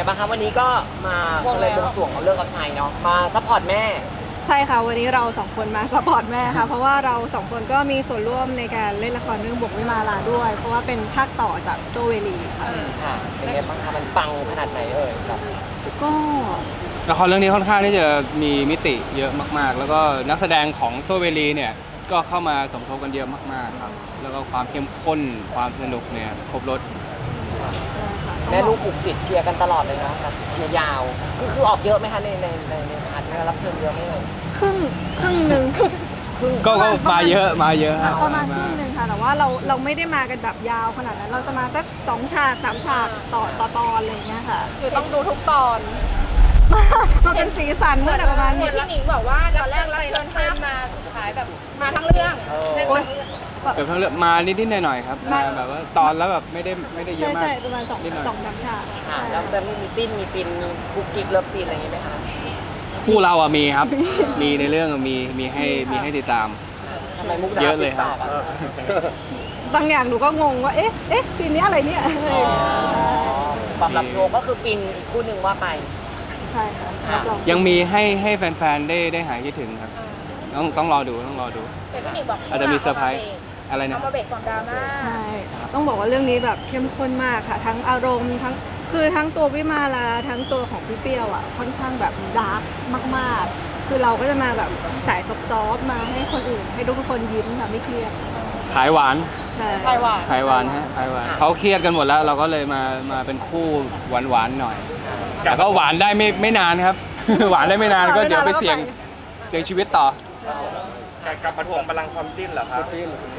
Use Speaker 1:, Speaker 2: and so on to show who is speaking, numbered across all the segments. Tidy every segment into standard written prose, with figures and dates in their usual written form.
Speaker 1: บ้างคะวันนี้ก็มาเลยบวงสรวงเอาเลิกเอาชัยเนาะมาซัพพอร์ตแม่
Speaker 2: ใช่ค่ะวันนี้เราสองคนมาซัพพอร์ตแม่ค่ะเพราะว่าเราสองคนก็มีส่วนร่วมในการเล่นละครเรื่องบกวิมาลาด้วยเพราะว่าเป็นภาคต่อจากโจเวลี
Speaker 1: ค่ะเป็นไงบ้างคะมันปังขนาดไหนแบบ
Speaker 2: ก็
Speaker 3: ละครเรื่องนี้ค่อนข้างที่จะมีมิติเยอะมากๆแล้วก็นักแสดงของโซเวลีเนี่ยก็เข้ามาสมทบกันเยอะมากๆครับแล้วก็ความเข้มข้นความสนุกเนี่ยครบรส
Speaker 1: แม่ลูกผูกติดเชียร์กันตลอดเลยเนาะเชียร์ยาวคือออกเยอะไหมคะในพาร์ทรับเชิญเยอะไหมเลย
Speaker 2: ครึ่งหนึ่ง
Speaker 3: ก็มาเยอะ
Speaker 2: ประมาณครึ่งหนึ่งค่ะแต่ว่าเราไม่ได้มากันแบบยาวขนาดนั้นเราจะมาสัก2 ฉาก 3 ฉากต่อตอนอะไรอย่างเงี้ยค่ะ
Speaker 4: คือต้องดูทุกตอน
Speaker 2: มาเป็นสีสันเมื่อแต่ประมาณ
Speaker 4: นี้พี่หนิงบอกว่าตอนแรกรับเชิญข้ามมาสุดท้ายแบบมาทั้งเรื่อง
Speaker 3: เกือบทั้งเรื่องมานิดๆหน่อยๆครับมาแบบว่าตอนแล้วแบบไม่ได้เยอะมาก
Speaker 2: ใช่ประมาณ2-3 ฉาก
Speaker 1: แล้วแต่มีปิ้นมีคุกกิ๊กเลิฟซีนอะไรอย่างเงี้ยไหมคะ
Speaker 3: คู่เราอ่ะมีครับมีในเรื่องมีให้ติดตามเยอะเลยครับ
Speaker 2: บางอย่างหนูก็งงว่าเอ๊ะซีนนี้อะไรเนี่ย
Speaker 1: ความรับโชว์ก็คือปินอีกคู่หนึ่งว่าไป
Speaker 2: ใช่ค่ะ
Speaker 3: ยังมีให้แฟนๆได้หายคิดถึงครับต้องรอดูอาจจะมีเซอร์ไพรส์อะไรนะ
Speaker 4: เบรกความดราม่า
Speaker 2: ใช่ต้องบอกว่าเรื่องนี้แบบเข้มข้นมากค่ะทั้งอารมณ์ทั้งตัววิมาลาทั้งตัวของพี่เปรี้ยวอ่ะค่อนข้างแบบดาร์กมากๆคือเราก็จะมาแบบสายซอฟๆมาให้คนอื่นให้ทุกคนยิ้มค่ะไม่เครียด
Speaker 3: ขายหวาน
Speaker 2: ขายหวาน
Speaker 3: ฮะขายหวานเขาเครียดกันหมดแล้วเราก็เลยมาเป็นคู่หวานๆหน่อยแต่ก็หวานได้ไม่นานครับหวานได้ไม่นานก็เดี๋ยวไปเสี่ยงชีวิตต่อ
Speaker 5: กับประทวงพลังความจิ้นเหรอครับ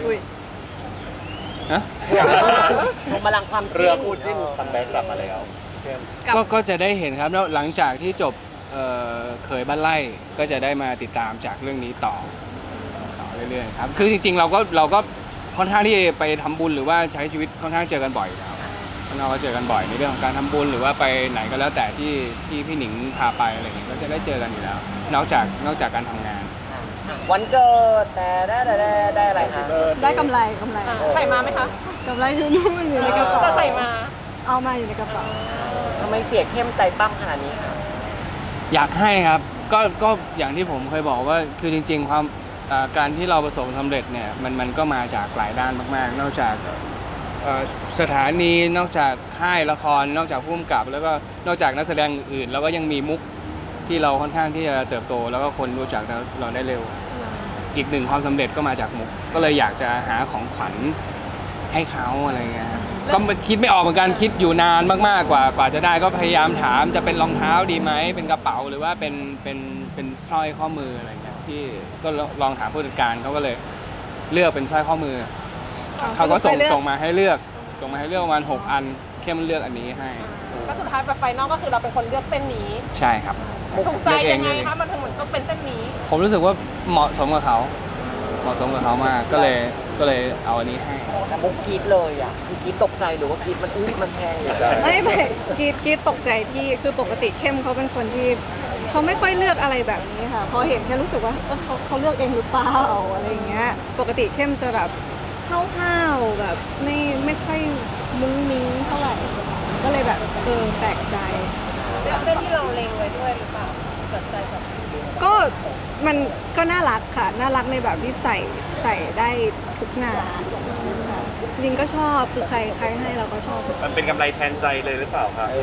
Speaker 1: พลังความ
Speaker 5: เรือคู่จิ้นคัมแบ็กกลับมาแล้ว
Speaker 3: ก็จะได้เห็นครับแล้วหลังจากที่จบเคยบ้านไร่ก็จะได้มาติดตามจากเรื่องนี้ต่อเรื่อยๆครับคือจริงๆเราก็ค่อนข้างที่ไปทำบุญหรือว่าใช้ชีวิตค่อนข้างเจอกันบ่อยแล้วเราก็เจอกันบ่อยในเรื่องของการทำบุญหรือว่าไปไหนก็แล้วแต่ที่พี่หนิงพาไปอะไรอย่างเงี้ยก็จะได้เจอกันอยู่แล้วนอกจากการทำงาน
Speaker 1: วันเกิดแต่ได้อะไรคะ
Speaker 2: ได้กำไร
Speaker 4: ใส่มาไหมคะ
Speaker 2: กำไรคือนู่นอยู่ในกระเป๋า
Speaker 4: ก็ใส่มา
Speaker 2: เอามาอยู่ในกระเป๋า
Speaker 1: ทำไมเสียเข้มใจปั้มขนาดนี้คะ
Speaker 3: อยากให้ครับก็อย่างที่ผมเคยบอกว่าคือจริงๆความการที่เราประสบความสำเร็จเนี่ยมันก็มาจากหลายด้านมากๆนอกจากสถานีนอกจากค่ายละครนอกจากผู้กำกับแล้วก็นอกจากนักแสดงอื่นแล้วก็ยังมีมุกที่เราค่อนข้างที่จะเติบโตแล้วก็คนรู้จักเราได้เร็วอีกหนึ่งความสำเร็จก็มาจากมุกก็เลยอยากจะหาของขวัญให้เขาอะไรเงี้ยก็คิดไม่ออกเหมือนกันคิดอยู่นานมากๆกว่าจะได้ก็พยายามถามจะเป็นรองเท้าดีไหมเป็นกระเป๋าหรือว่าเป็นสร้อยข้อมืออะไรเงี้ยที่ก็ลองถามผู้จัดการเขาก็เลยเลือกเป็นสร้อยข้อมือเขาก็ส่งมาให้เลือกประมาณ6 อันเข้มเลือกอันนี้ให้
Speaker 4: ก็สุดท้ายแบบไฟนอลก็คือเราเป็นคนเลือกเส้นนี้
Speaker 3: ใช่ครับ
Speaker 4: ถูกใจยังไงคะมันถึงเหมือนต้องเป็นเส้นนี้
Speaker 3: ผมรู้สึกว่าเหมาะสมกับเขามากก็เลยเอาอันนี้ให้
Speaker 1: มุกกีดเลยอ่ะกีดตกใจหรือว่ากีดมันแพงอย่าง
Speaker 2: ไม่กีดตกใจที่คือปกติเข้มเขาเป็นคนที่เขาไม่ค่อยเลือกอะไรแบบนี้ค่ะพอเห็นแค่รู้สึกว่าเขาเลือกเองหรือเปล่าอะไรอย่างเงี้ยปกติเข้มจะแบบห้าวๆแบบไม่ค่อยมุ้งมิ้งเท่าไหร่ก็เลยแบบแปลกใจ
Speaker 4: เส้นที่เราเล็งไว้ด้วยหรือเปล่าสนใจแบบ
Speaker 2: ก็มันก็น่ารักค่ะน่ารักในแบบที่ใส่ได้ทุกงานจริงก็ชอบคือใครให้เราก็ชอบ
Speaker 5: มันเป็นกำไรแทนใจเลยหรือเปล่าครับ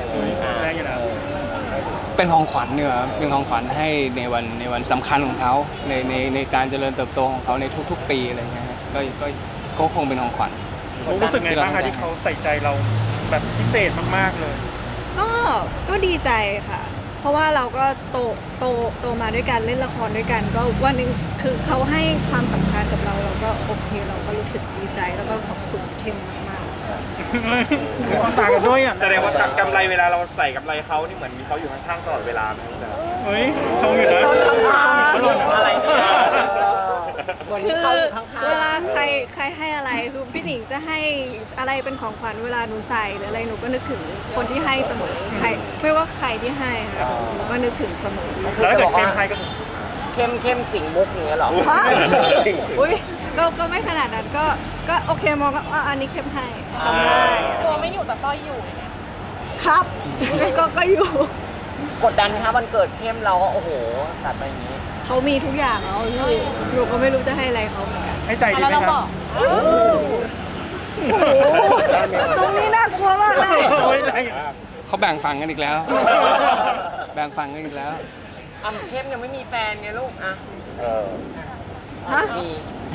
Speaker 3: เป็นของขวัญเนี่ยเป็นของขวัญให้ในวันสำคัญของเขาในการเจริญเติบโตของเขาในทุกๆปีอะไรเงี้ยก็คงเป็นของขวัญ
Speaker 5: รู้สึกไงบ้างคะที่เขาใส่ใจเราแบบพิเศษมากๆเลย
Speaker 2: ก็ดีใจค่ะเพราะว่าเราก็โตมาด้วยกันเล่นละครด้วยกันก็วันนึงคือเขาให้ความสำคัญกับเราก็โอเคเราก็รู้สึกดีใจแล้วก็ขอบคุณเข้มมาก
Speaker 5: ๆต่างกันด้วยอ่ะแสดงว่ากำไรเวลาเราใส่กำไรเขานี่เหมือนมีเขาอยู่ข้างๆตลอดเวลาไหมครับเฮ้ยชงอยู่นะ
Speaker 1: อะไร
Speaker 2: คือเวลาใครให้อะไรคือพี่หนิงจะให้อะไรเป็นของขวัญเวลาหนูใส่หรืออะไรหนูก็นึกถึงคนที่ให้เสมอใครไม่ว่าใครที่ให้หนูก็นึกถึงเสมอ
Speaker 5: แล้วเกิดเข้มให้ก็
Speaker 1: เข้มสิงมุกอย่างเงี้ยหรอ
Speaker 2: อุ้ยก็ไม่ขนาดนั้นก็โอเคมองว่าอันนี้เข้มให้จำได้
Speaker 4: ตัวไม่อยู่แต่ต้อยอยู่
Speaker 2: ครับ ก็อยู่
Speaker 1: กดดันไหมคะวันเกิดเข้มเราก็โอ้โหจัดมาอย่างนี้
Speaker 2: เขามีทุกอย่างแล้วพี่หนูก็ไม่รู้จะให้อะไรเขาเหมือนกัน
Speaker 5: ให้ใจดีไหมครับ
Speaker 2: ตรงนี้น่ากลัวมากเลย
Speaker 5: โอ้ยแรง
Speaker 3: เขาแบ่งฝั่งกันอีกแล้ว แบ่งฝั่งกันอีกแล้ว
Speaker 1: เข้มยังไม่มีแฟนไงลูกอ่ะ
Speaker 2: ฮะ
Speaker 1: มี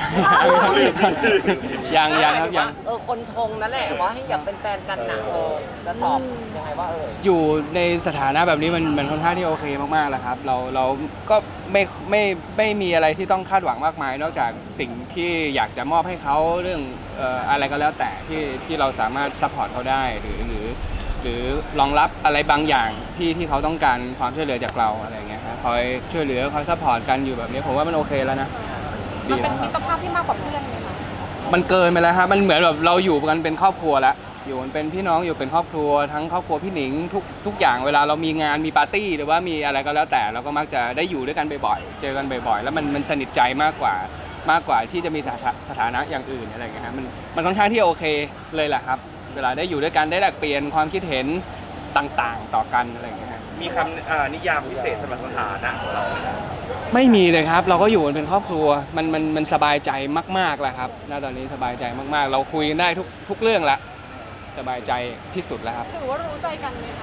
Speaker 3: ยังครับยัง
Speaker 1: คนชงนั่นแหละว่าให้อยากเป็นแฟนกันนะจะตอบยังไงว่า
Speaker 3: อยู่ในสถานะแบบนี้มันค่อนข้างที่โอเคมากๆแล้วครับเราก็ไม่มีอะไรที่ต้องคาดหวังมากมาย นอกจากสิ่งที่อยากจะมอบให้เขาเรื่องอะไรก็แล้วแต่ที่เราสามารถซัพพอร์ตเขาได้หรือรองรับอะไรบางอย่างที่เขาต้องการความช่วยเหลือจากเราอะไรอย่างเงี้ยครับคอยช่วยเหลือคอยซัพพอร์ตกันอยู่แบบนี้ผมว่ามันโอเคแล้วนะดีแล้วครับ
Speaker 4: มิตรภาพที่มากกว่าเพื่อนเลยค่ะ
Speaker 3: มันเกินไปแล้วครับมันเหมือนแบบเราอยู่กันเป็นครอบครัวแล้วอยู่กันเป็นพี่น้องอยู่เป็นครอบครัวทั้งครอบครัวพี่หนิงทุกอย่างเวลาเรามีงานมีปาร์ตี้หรือว่ามีอะไรก็แล้วแต่เราก็มักจะได้อยู่ด้วยกันบ่อยๆเจอกันบ่อยๆแล้วมันสนิทใจมากกว่าที่จะมีสถานะอย่างอื่นอะไรอย่างเงี้ยครับมันค่อนข้างที่โอเคเลยแหละครับเวลาได้อยู่ด้วยกันได้แลกเปลี่ยนความคิดเห็นต่างๆต่อกันอะไรอย่างเงี้ยครับ
Speaker 5: มีคำนิยามพิเศษสำหรับสถานะของเราไหม
Speaker 3: ไม่มีเลยครับเราก็อยู่กันเป็นครอบครัวมันสบายใจมากๆแล้วครับณตอนนี้สบายใจมากๆเราคุยกันได้ทุกเรื่องละสบายใจที่สุดแล้วครับ
Speaker 4: ถือว่ารู้ใจกันไหมคะ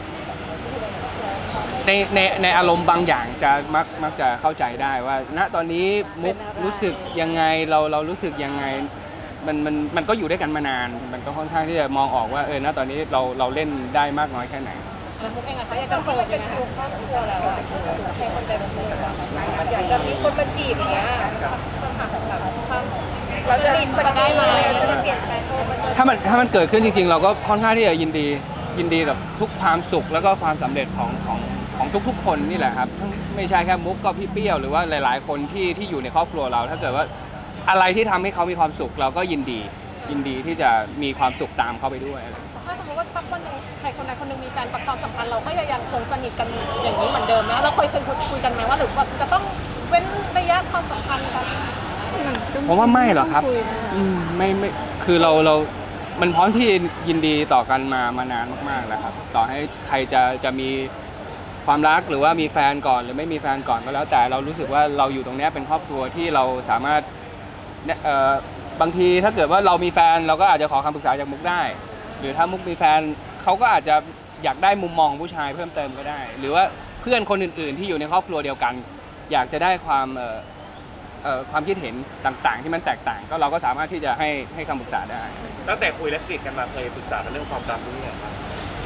Speaker 3: ในอารมณ์บางอย่างจะมักจะเข้าใจได้ว่า ณตอนนี้มุกรู้สึกยังไงเรารู้สึกยังไงมันก็อยู่ด้วยกันมานานมันก็ค่อนข้างที่จะมองออกว่าณตอนนี้เราเล่นได้มากน้อยแค่ไหน
Speaker 4: แล้วมุกเองอะเขาอยากจะเปิดยังไงคะครอบครัวแล้วอะให้คนใจมันเปิดมันอยากจะมีคนมาจีบอย่างเงี้ยสถานแบบความเราจะมันได้ไหมจะเปลี่ยนแปลงตัวมัน
Speaker 3: ถ้ามันเกิดขึ้นจริงๆเราก็ค่อนข้างที่จะยินดีกับทุกความสุขแล้วก็ความสำเร็จของทุกๆคนนี่แหละครับไม่ใช่แค่มุกก็พี่เปรี้ยวหรือว่าหลายๆคนที่อยู่ในครอบครัวเราถ้าเกิดว่าอะไรที่ทำให้เขามีความสุขเราก็ยินดีที่จะมีความสุขตามเขาไปด้วย
Speaker 4: ถ้าสมมติว่าสักวันนึงใครคนใดคนหนึ่งมีการประกอบสัมพันธ์เราก็ยังคงสนิทกันอย่างนี้เหมือนเดิมนะเราเคยคุยกันไหมว่าหรือว่าจะต้องเว้นระยะความสัมพันธ์กัน
Speaker 3: ผมว่าไม่หรอกครับไม่คือเรามันพร้อมที่ยินดีต่อกันมานานมากๆแล้วครับต่อให้ใครจะมีความรักหรือว่ามีแฟนก่อนหรือไม่มีแฟนก่อนก็แล้วแต่เรารู้สึกว่าเราอยู่ตรงนี้เป็นครอบครัวที่เราสามารถบางทีถ้าเกิดว่าเรามีแฟนเราก็อาจจะขอคำปรึกษาจากมุกได้หรือถ้ามุกมีแฟนเขาก็อาจจะอยากได้มุมมองของผู้ชายเพิ่มเติมก็ได้หรือว่าเพื่อนคนอื่นๆที่อยู่ในครอบครัวเดียวกันอยากจะได้ความคิดเห็นต่างๆที่มันแตกต่างก็เราก็สามารถที่จะให้คำปรึกษาได้
Speaker 5: ตั้งแต่คุยและสนิทกันมาเคยปรึกษากันเรื่องความรักหรือยังครับ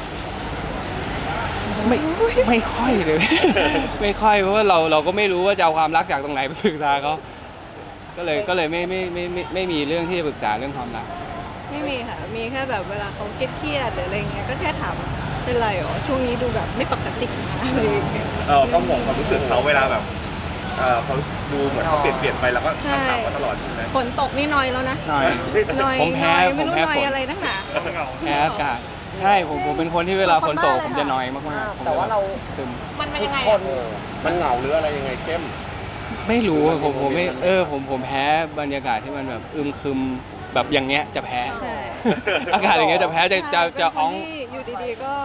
Speaker 3: ไม่ค่อยเลย ไม่ค่อยเพราะว่าเราก็ไม่รู้ว่าจะเอาความรักจากตรงไหนไปปรึกษาเขาก็เลยไม่มีเรื่องที่จะปรึกษาเรื่องความรัก
Speaker 2: ไม่มีค่ะมีแค่แบบเวลาเขาเครียดหรืออะไรเงี้ยก็แค่ถามเป็นไรหรอช่วงนี้ดูแบบไม่ปกติอะไรอย่างเงี้ย
Speaker 5: ก็ห่วงความรู้สึกเขาเวลาแบบเขาดูเหมือนเขาเปลี่ยนไปแล้วก็ถามมาตลอดใช่ไหม
Speaker 2: ฝนตกนี่น้อยแล้วนะ
Speaker 3: น้อยผมแพ้
Speaker 2: ไม่รู้น้อยอะไรนักหนา
Speaker 3: แพ้อากาศใช่ผมเป็นคนที่เวลาฝนตกผมจะน้อยมากๆ
Speaker 1: แต่ว่าเรา
Speaker 3: ซึม
Speaker 4: มันยังไง
Speaker 5: มันเหงาหรืออะไรยังไงเข้ม
Speaker 3: ไม่รู้ผมไม่ผมแพ้บรรยากาศที่มันแบบอึมครึมแบบอย่างเงี้ยจะแพ้อากาศอย่างเงี้ยจะแพ้จะอ้อง
Speaker 2: อยู่ดีๆก็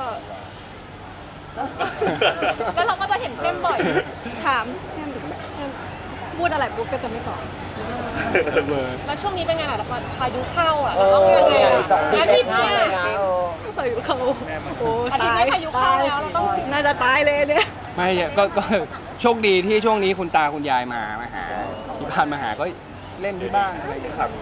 Speaker 4: แล้วเราก็จะเห็นเข้มบ่อย
Speaker 2: ถามเข้มพูดอะไรปุ๊บก็จะไม่ตอบ
Speaker 4: แล้วช่วงนี้เป็นไงล่ะพายุเข้าอ่ะต้องยังไงอาทิตย์นี้
Speaker 2: พายุเข้าโอ้
Speaker 4: อาทิตย์นี้พายุเข้าแล้วเราต้อง
Speaker 2: น่าจะตายเลยเนี่ย
Speaker 3: ไม่ก็โชคดีที่ช่วงนี้คุณตาคุณยายมาหาที่บ้านมาหาก็เล่นที่บ้านอะไรอย่างเงี้ยครับ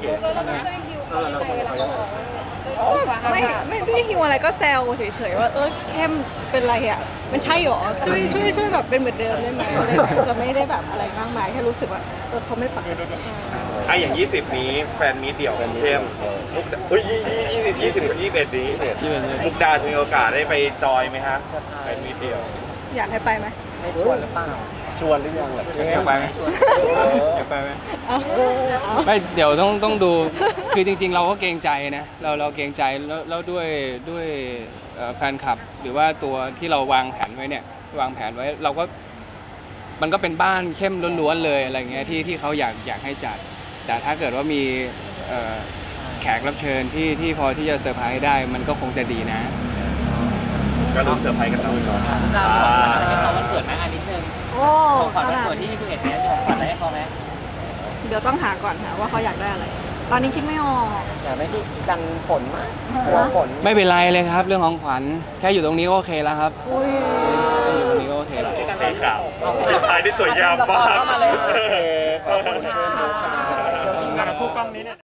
Speaker 2: ไม่ได้หิวอะไรก็แซวเฉยๆว่าเข้มเป็นไรอ่ะมันใช่หรอช่วยแบบเป็นเหมือนเดิมได้ไหมจะไม่ได้แบบอะไรมากมายแค่รู้สึกว่าเขาไม่ปกติ
Speaker 5: อย่าง20นี้แฟนมีเดี่ยวกันเข้มมุก20กับ21นี้มุกดาจะมีโอกาสได้ไปจอยไหมฮะแฟนมีเดี่ยว
Speaker 2: อยากให้ไปไหม
Speaker 1: ไม่ชวนหรือเปล่า
Speaker 5: ชวนหรือยังล่ะ
Speaker 3: อยากไปไหมอยากไปไหมไม่เดี๋ยวต้องดูคือจริงๆเราก็เกรงใจนะเราเกรงใจแล้วด้วยแฟนคลับหรือว่าตัวที่เราวางแผนไว้เนี่ยวางแผนไว้เราก็มันก็เป็นบ้านเข้มล้วนๆเลยอะไรเงี้ยที่เขาอยากให้จัดแต่ถ้าเกิดว่ามีแขกรับเชิญที่พอที่จะเซอร์ไพรส์ได้มันก็คงจะดีนะ
Speaker 5: ก็ลุ้นเซอร์ไพรส์กันต่อ
Speaker 1: ดาวของขวัญอะไรให้เขาวันเกิดไหมนิดนึง
Speaker 2: โอ้
Speaker 1: ของขวัญ
Speaker 2: ข
Speaker 1: วัน
Speaker 2: นาด
Speaker 1: เกิดที่21เนี่ยจะของขวัญอะไรให้เขาไหม
Speaker 2: เดี๋ยวต้องหาก่อนค่ะว่าเขาอยากได้อะไร ตอนนี้คิดไม่ออก
Speaker 1: อยากได้ที่กันฝนมากกลัวฝน
Speaker 3: ไม่เป็นไรเลยครับ เรื่องของขวัญแค่อยู่ตรงนี้ก็โอเคแล้วครับ
Speaker 2: อุ้ย
Speaker 3: อยู่ตรงนี้ก็โอเคแล้ว
Speaker 5: โอเคครับสุดท้ายที่สวยงามมาก
Speaker 1: เข้ามาเลย ขอบคุณค่ะเดี๋ยวทีมงานคู่กล้องนี้เนี่ย